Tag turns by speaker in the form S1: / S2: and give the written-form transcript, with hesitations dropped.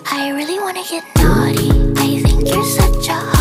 S1: I really wanna get naughty. I think you're such a